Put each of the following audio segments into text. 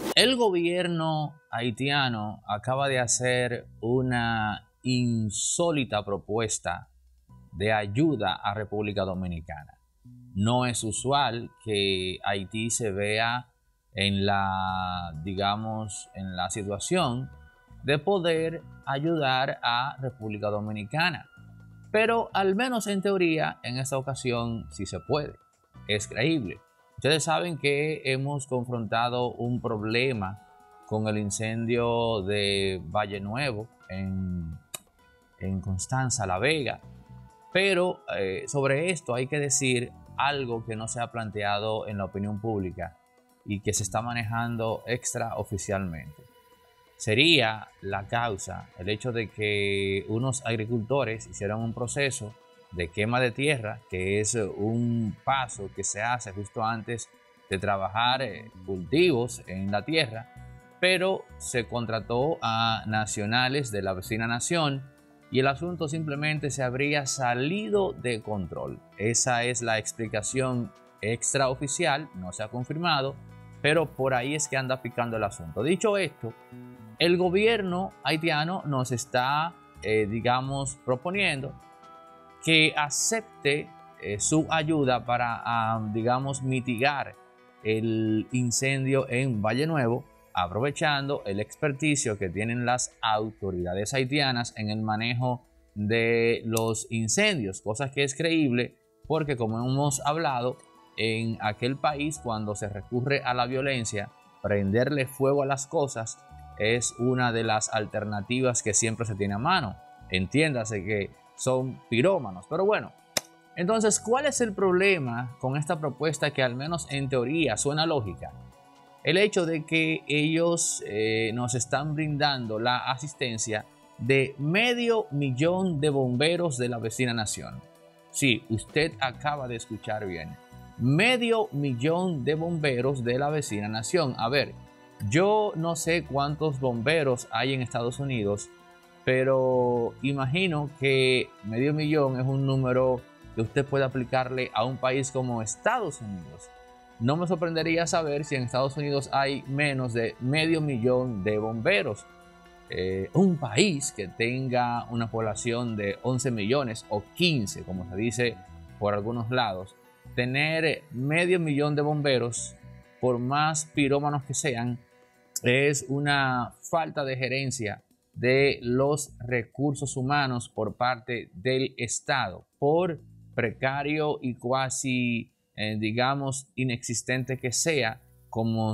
El gobierno haitiano acaba de hacer una insólita propuesta de ayuda a República Dominicana. No es usual que Haití se vea en en la situación de poder ayudar a República Dominicana. Pero al menos en teoría, en esta ocasión sí se puede. Es creíble. Ustedes saben que hemos confrontado un problema con el incendio de Valle Nuevo en Constanza, La Vega. Pero sobre esto hay que decir algo que no se ha planteado en la opinión pública y que se está manejando extraoficialmente. Sería la causa el hecho de que unos agricultores hicieron un proceso de quema de tierra, que es un paso que se hace justo antes de trabajar cultivos en la tierra, pero se contrató a nacionales de la vecina nación y el asunto simplemente se habría salido de control. Esa es la explicación extraoficial, no se ha confirmado, pero por ahí es que anda picando el asunto. Dicho esto, el gobierno haitiano nos está, proponiendo que acepte su ayuda para, mitigar el incendio en Valle Nuevo, aprovechando el experticio que tienen las autoridades haitianas en el manejo de los incendios, cosa que es creíble porque, como hemos hablado, en aquel país cuando se recurre a la violencia, prenderle fuego a las cosas es una de las alternativas que siempre se tiene a mano. Entiéndase que son pirómanos, pero bueno. Entonces, ¿cuál es el problema con esta propuesta que al menos en teoría suena lógica? El hecho de que ellos nos están brindando la asistencia de 500,000 de bomberos de la vecina nación. Sí, usted acaba de escuchar bien. 500,000 de bomberos de la vecina nación. A ver, yo no sé cuántos bomberos hay en Estados Unidos, pero imagino que 500,000 es un número que usted puede aplicarle a un país como Estados Unidos. No me sorprendería saber si en Estados Unidos hay menos de 500,000 de bomberos. Un país que tenga una población de 11 millones o 15, como se dice por algunos lados, tener 500,000 de bomberos, por más pirómanos que sean, es una falta de gerencia de los recursos humanos por parte del Estado, por precario y cuasi, inexistente que sea, como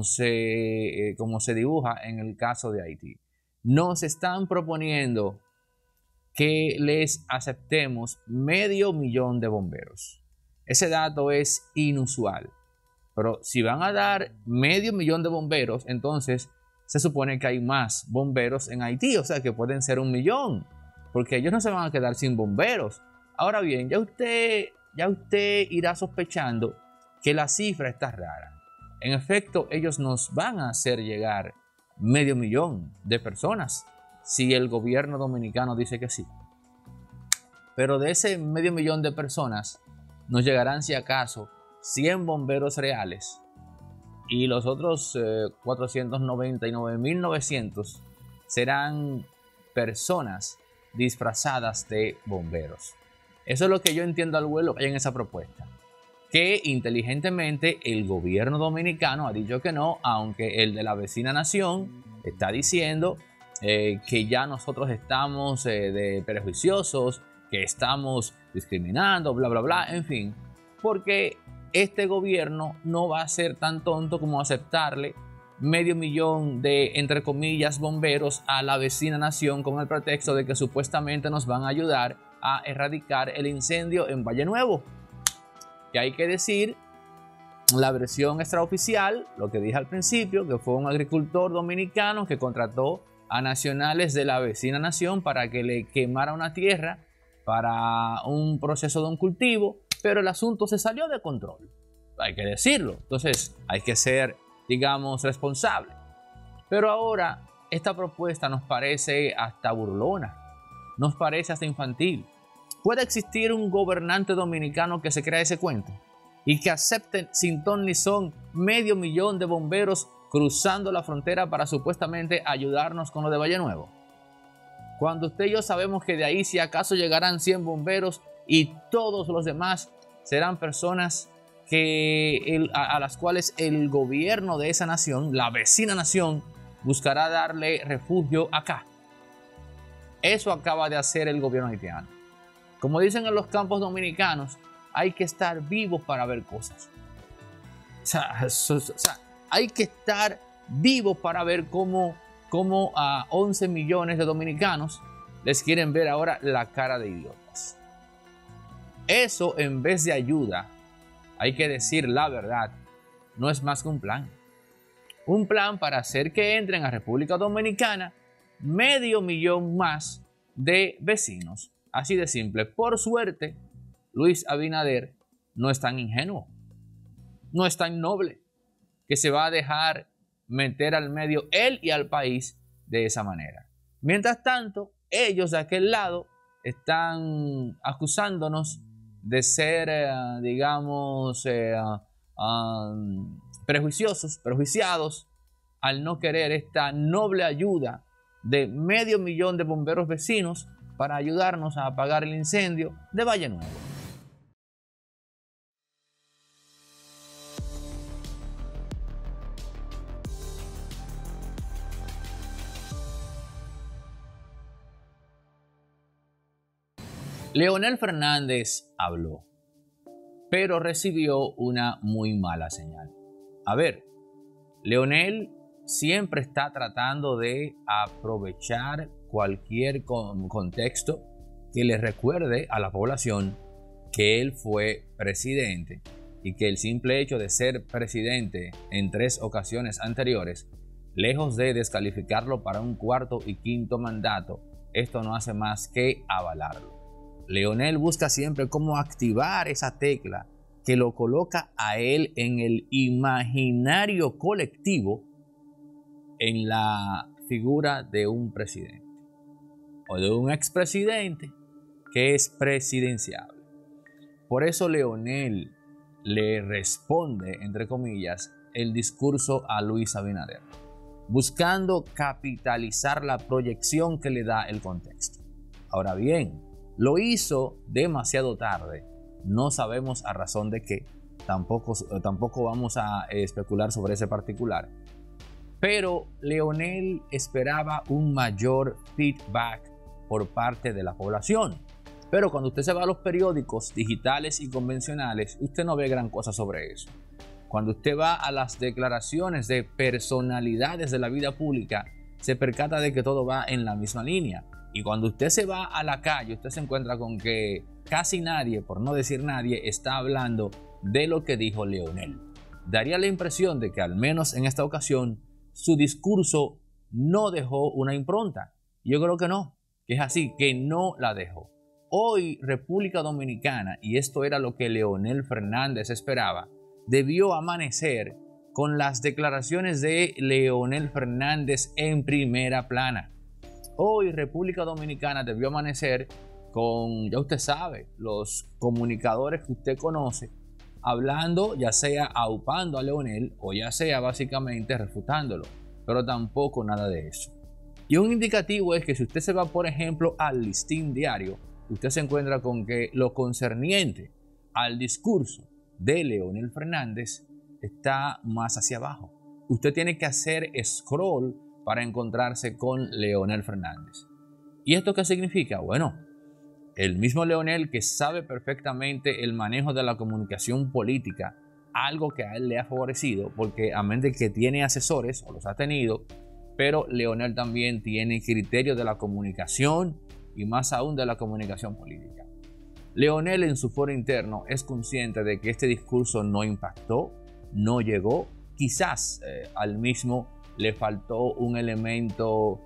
se dibuja en el caso de Haití. Nos están proponiendo que les aceptemos 500,000 de bomberos. Ese dato es inusual. Pero si van a dar 500,000 de bomberos, entonces se supone que hay más bomberos en Haití, o sea que pueden ser 1,000,000, porque ellos no se van a quedar sin bomberos. Ahora bien, ya usted irá sospechando que la cifra está rara. En efecto, ellos nos van a hacer llegar 500,000 de personas si el gobierno dominicano dice que sí. Pero de ese 500,000 de personas nos llegarán, si acaso, 100 bomberos reales, y los otros 499,900 serán personas disfrazadas de bomberos. Eso es lo que yo entiendo al vuelo que hay en esa propuesta, que inteligentemente el gobierno dominicano ha dicho que no, aunque el de la vecina nación está diciendo que ya nosotros estamos de prejuiciosos, que estamos discriminando, bla, bla, bla, en fin, porque este gobierno no va a ser tan tonto como aceptarle 500,000 de, entre comillas, bomberos a la vecina nación con el pretexto de que supuestamente nos van a ayudar a erradicar el incendio en Valle Nuevo. Que hay que decir la versión extraoficial, lo que dije al principio, que fue un agricultor dominicano que contrató a nacionales de la vecina nación para que le quemara una tierra para un proceso de un cultivo, pero el asunto se salió de control, hay que decirlo. Entonces hay que ser, responsable. Pero ahora esta propuesta nos parece hasta burlona, nos parece hasta infantil. ¿Puede existir un gobernante dominicano que se crea ese cuento y que acepte sin ton ni son 500,000 de bomberos cruzando la frontera para supuestamente ayudarnos con lo de Valle Nuevo. Cuando usted y yo sabemos que de ahí si acaso llegarán 100 bomberos y todos los demás serán personas a las cuales el gobierno de esa nación, la vecina nación, buscará darle refugio acá. Eso acaba de hacer el gobierno haitiano. Como dicen en los campos dominicanos, hay que estar vivos para ver cosas. O sea, hay que estar vivos para ver cómo a 11 millones de dominicanos les quieren ver ahora la cara de idiotas. Eso, en vez de ayuda, hay que decir la verdad, no es más que un plan. Un plan para hacer que entren a República Dominicana 500,000 más de vecinos. Así de simple. Por suerte, Luis Abinader no es tan ingenuo, no es tan noble, que se va a dejar meter al medio él y al país de esa manera. Mientras tanto, ellos de aquel lado están acusándonos de ser, prejuiciados al no querer esta noble ayuda de 500,000 de bomberos vecinos para ayudarnos a apagar el incendio de Valle Nuevo. Leonel Fernández habló, pero recibió una muy mala señal. A ver, Leonel siempre está tratando de aprovechar cualquier contexto que le recuerde a la población que él fue presidente y que el simple hecho de ser presidente en 3 ocasiones anteriores, lejos de descalificarlo para un 4º y 5º mandato, esto no hace más que avalarlo. Leonel busca siempre cómo activar esa tecla que lo coloca a él en el imaginario colectivo en la figura de un presidente o de un expresidente que es presidenciable. Por eso Leonel le responde, entre comillas, el discurso a Luis Abinader, buscando capitalizar la proyección que le da el contexto. Ahora bien, lo hizo demasiado tarde. No sabemos a razón de qué. Tampoco vamos a especular sobre ese particular. Pero Leonel esperaba un mayor feedback por parte de la población. Pero cuando usted se va a los periódicos digitales y convencionales, usted no ve gran cosa sobre eso. Cuando usted va a las declaraciones de personalidades de la vida pública, se percata de que todo va en la misma línea. Y cuando usted se va a la calle, usted se encuentra con que casi nadie, por no decir nadie, está hablando de lo que dijo Leonel. Daría la impresión de que al menos en esta ocasión su discurso no dejó una impronta. Yo creo que no, que es así, que no la dejó. Hoy República Dominicana, y esto era lo que Leonel Fernández esperaba, debió amanecer con las declaraciones de Leonel Fernández en primera plana. Hoy República Dominicana debió amanecer con, ya usted sabe, los comunicadores que usted conoce, hablando, ya sea aupando a Leonel o ya sea básicamente refutándolo, pero tampoco nada de eso. Y un indicativo es que si usted se va, por ejemplo, al Listín Diario, usted se encuentra con que lo concerniente al discurso de Leonel Fernández está más hacia abajo. Usted tiene que hacer scroll para encontrarse con Leonel Fernández. ¿Y esto qué significa? Bueno, el mismo Leonel, que sabe perfectamente el manejo de la comunicación política, algo que a él le ha favorecido, porque a mente que tiene asesores, o los ha tenido, pero Leonel también tiene criterios de la comunicación y más aún de la comunicación política. Leonel en su foro interno es consciente de que este discurso no impactó, no llegó, quizás al mismo le faltó un elemento,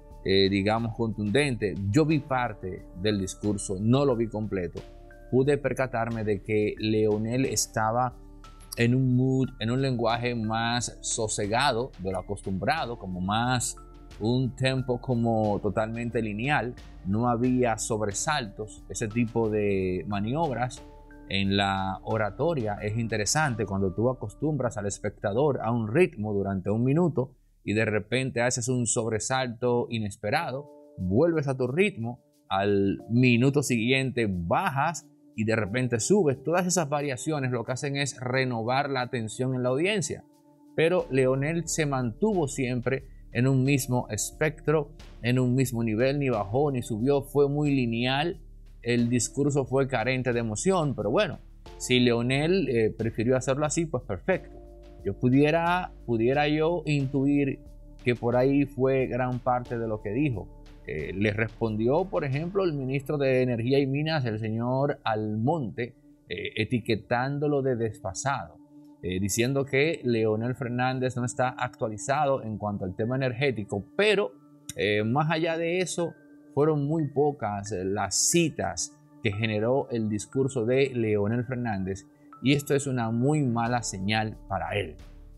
contundente. Yo vi parte del discurso, no lo vi completo. Pude percatarme de que Leonel estaba en un mood, en un lenguaje más sosegado de lo acostumbrado, como más un tempo como totalmente lineal. No había sobresaltos, ese tipo de maniobras en la oratoria es interesante cuando tú acostumbras al espectador a un ritmo durante un minuto y de repente haces un sobresalto inesperado, vuelves a tu ritmo, al minuto siguiente bajas y de repente subes. Todas esas variaciones lo que hacen es renovar la atención en la audiencia. Pero Leonel se mantuvo siempre en un mismo espectro, en un mismo nivel, ni bajó ni subió, fue muy lineal. El discurso fue carente de emoción, pero bueno, si Leonel prefirió hacerlo así, pues perfecto. Yo pudiera yo intuir que por ahí fue gran parte de lo que dijo. Le respondió, por ejemplo, el ministro de Energía y Minas, el señor Almonte, etiquetándolo de desfasado, diciendo que Leonel Fernández no está actualizado en cuanto al tema energético, pero más allá de eso, fueron muy pocas las citas que generó el discurso de Leonel Fernández, y esto es una muy mala señal para él.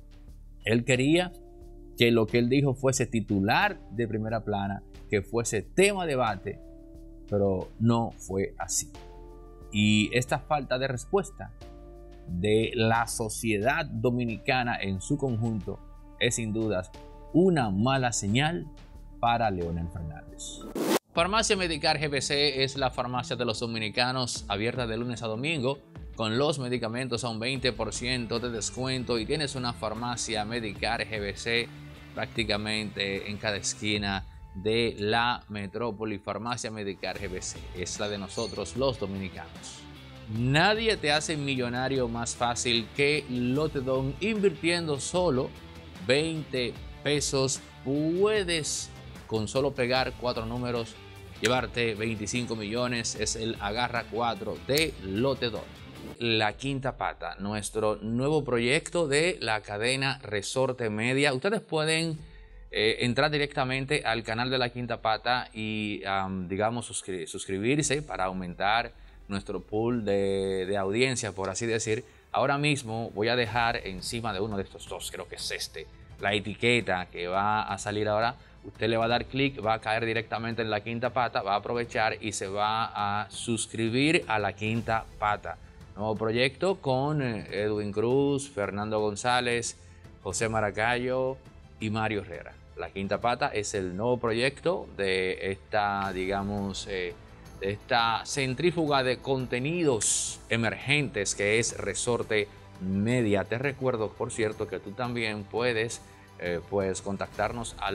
Él quería que lo que él dijo fuese titular de primera plana, que fuese tema de debate, pero no fue así. Y esta falta de respuesta de la sociedad dominicana en su conjunto es sin dudas una mala señal para Leonel Fernández. Farmacia Medicar GBC es la farmacia de los dominicanos, abierta de lunes a domingo, con los medicamentos a un 20% de descuento, y tienes una farmacia Medicar GBC prácticamente en cada esquina de la metrópoli. Farmacia Medicar GBC es la de nosotros los dominicanos. Nadie te hace millonario más fácil que Lotedon. Invirtiendo solo 20 pesos puedes, con solo pegar 4 números, llevarte 25 millones. Es el Agarra 4 de Lotedon. La Quinta Pata, nuestro nuevo proyecto de la cadena Resorte Media. Ustedes pueden entrar directamente al canal de La Quinta Pata y digamos suscribirse para aumentar nuestro pool de audiencia, por así decir. Ahora mismo voy a dejar encima de uno de estos dos, creo que es este, la etiqueta que va a salir ahora. Usted le va a dar clic, va a caer directamente en La Quinta Pata, va a aprovechar y se va a suscribir a La Quinta Pata. Nuevo proyecto con Edwin Cruz, Fernando González, José Maracayo y Mario Herrera. La Quinta Pata es el nuevo proyecto de esta, digamos, esta centrífuga de contenidos emergentes que es Resorte Media. Te recuerdo, por cierto, que tú también puedes contactarnos al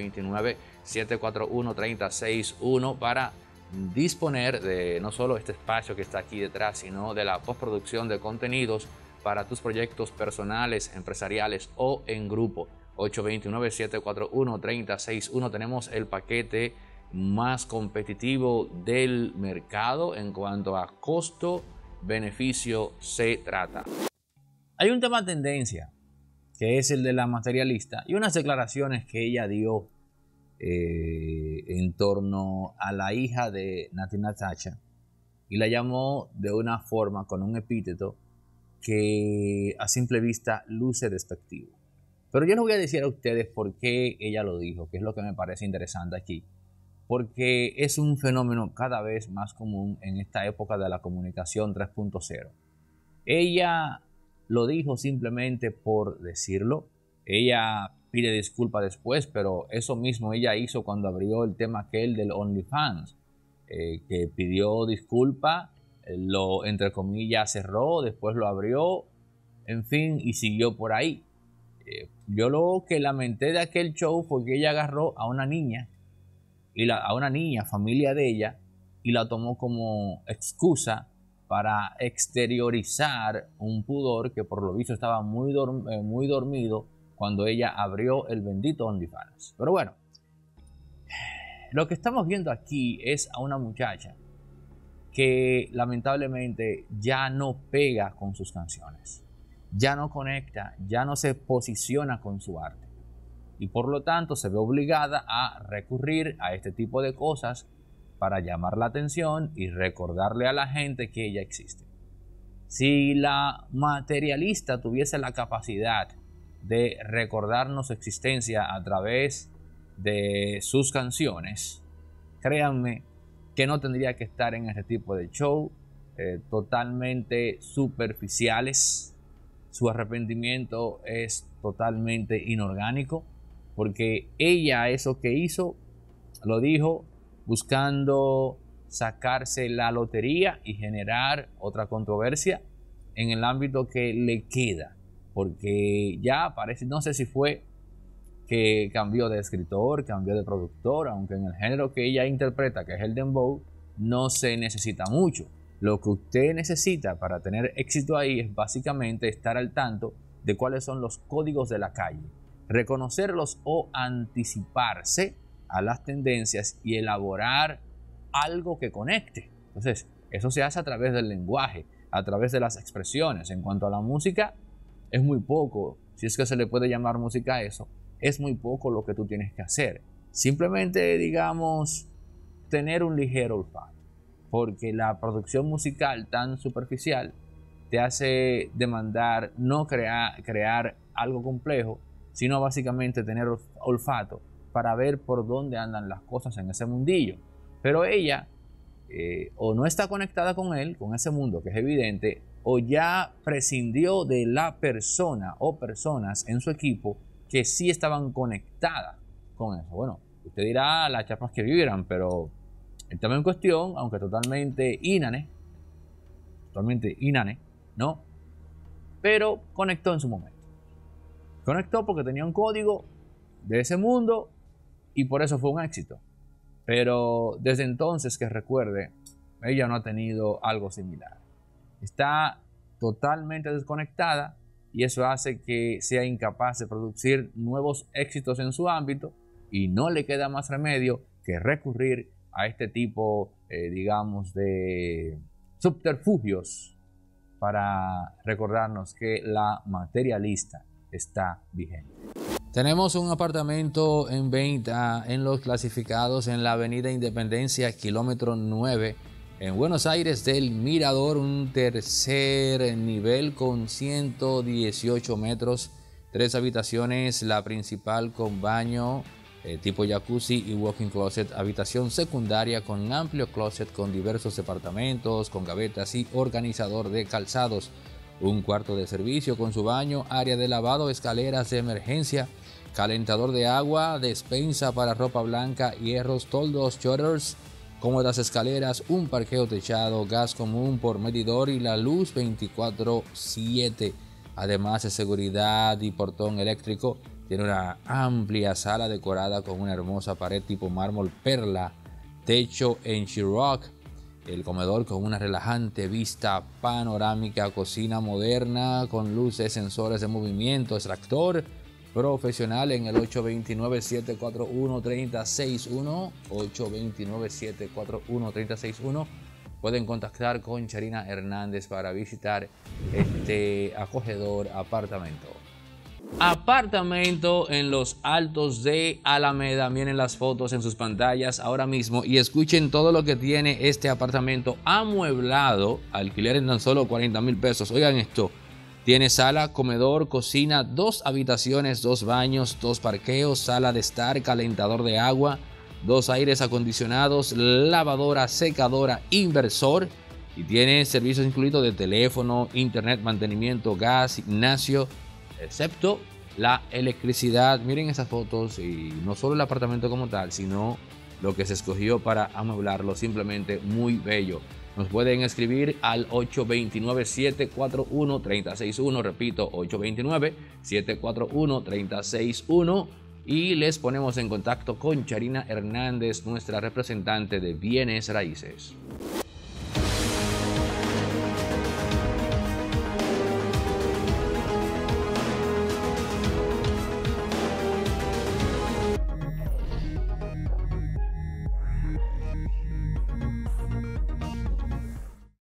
829-741-3061 para disponer de no solo este espacio que está aquí detrás, sino de la postproducción de contenidos para tus proyectos personales, empresariales o en grupo. 829-741-3061. Tenemos el paquete más competitivo del mercado en cuanto a costo-beneficio se trata. Hay un tema tendencia que es el de la materialista y unas declaraciones que ella dio en torno a la hija de Nati Natasha, y la llamó de una forma, con un epíteto que a simple vista luce despectivo. Pero yo les voy a decir a ustedes por qué ella lo dijo, que es lo que me parece interesante aquí. Porque es un fenómeno cada vez más común en esta época de la comunicación 3.0. Ella lo dijo simplemente por decirlo. Ella pide disculpas después, pero eso mismo ella hizo cuando abrió el tema aquel del OnlyFans, que pidió disculpa, lo entre comillas cerró, después lo abrió, en fin, y siguió por ahí. Yo lo que lamenté de aquel show fue que ella agarró a una niña, familia de ella, y la tomó como excusa para exteriorizar un pudor que por lo visto estaba muy dormido cuando ella abrió el bendito OnlyFans. Pero bueno, lo que estamos viendo aquí es a una muchacha que lamentablemente ya no pega con sus canciones, ya no conecta, ya no se posiciona con su arte, y por lo tanto se ve obligada a recurrir a este tipo de cosas para llamar la atención y recordarle a la gente que ella existe. Si la materialista tuviese la capacidad de recordarnos su existencia a través de sus canciones, créanme que no tendría que estar en este tipo de show totalmente superficiales. Su arrepentimiento es totalmente inorgánico. porque ella eso que hizo, lo dijo buscando sacarse la lotería y generar otra controversia en el ámbito que le queda, porque ya parece, no sé si fue que cambió de escritor, cambió de productor, aunque en el género que ella interpreta, que es el dembow, no se necesita mucho. Lo que usted necesita para tener éxito ahí es básicamente estar al tanto de cuáles son los códigos de la calle, reconocerlos o anticiparse a las tendencias y elaborar algo que conecte. Entonces, eso se hace a través del lenguaje, a través de las expresiones. En cuanto a la música, es muy poco, si es que se le puede llamar música a eso, es muy poco lo que tú tienes que hacer. Simplemente, digamos, tener un ligero olfato, porque la producción musical tan superficial te hace demandar no crear algo complejo, sino básicamente tener olfato para ver por dónde andan las cosas en ese mundillo. Pero ella o no está conectada con él, con ese mundo que es evidente, o ya prescindió de la persona o personas en su equipo que sí estaban conectadas con eso. Bueno, usted dirá las chapas que vibran, pero el tema en cuestión, aunque totalmente inane, ¿no? Pero conectó en su momento. Conectó porque tenía un código de ese mundo y por eso fue un éxito. Pero desde entonces, que recuerde, ella no ha tenido algo similar. Está totalmente desconectada y eso hace que sea incapaz de producir nuevos éxitos en su ámbito y no le queda más remedio que recurrir a este tipo, digamos, de subterfugios para recordarnos que la materialista está vigente. Tenemos un apartamento en venta en los clasificados en la avenida Independencia, kilómetro 9, en Buenos Aires del Mirador, un tercer nivel con 118 metros, 3 habitaciones, la principal con baño tipo jacuzzi y walk-in closet, habitación secundaria con amplio closet con diversos departamentos, con gavetas y organizador de calzados, un cuarto de servicio con su baño, área de lavado, escaleras de emergencia, calentador de agua, despensa para ropa blanca, hierros, toldos, shutters, cómodas escaleras, un parqueo techado, gas común por medidor y la luz 24/7, además de seguridad y portón eléctrico. Tiene una amplia sala decorada con una hermosa pared tipo mármol perla, techo en Sheetrock, el comedor con una relajante vista panorámica, cocina moderna con luces, sensores de movimiento, extractor profesional en el 829-741-3061, 829-741-3061. Pueden contactar con Charina Hernández para visitar este acogedor apartamento. Apartamento en los Altos de Alameda. Miren las fotos en sus pantallas ahora mismo y escuchen todo lo que tiene este apartamento amueblado. Alquiler en tan solo 40,000 pesos. Oigan esto. Tiene sala, comedor, cocina, 2 habitaciones, 2 baños, 2 parqueos, sala de estar, calentador de agua, 2 aires acondicionados, lavadora, secadora, inversor. Y tiene servicios incluidos de teléfono, internet, mantenimiento, gas, gimnasio, excepto la electricidad. Miren esas fotos y no solo el apartamento como tal, sino lo que se escogió para amueblarlo, simplemente muy bello. Nos pueden escribir al 829-741-3061, repito, 829-741-3061 y les ponemos en contacto con Charina Hernández, nuestra representante de bienes raíces.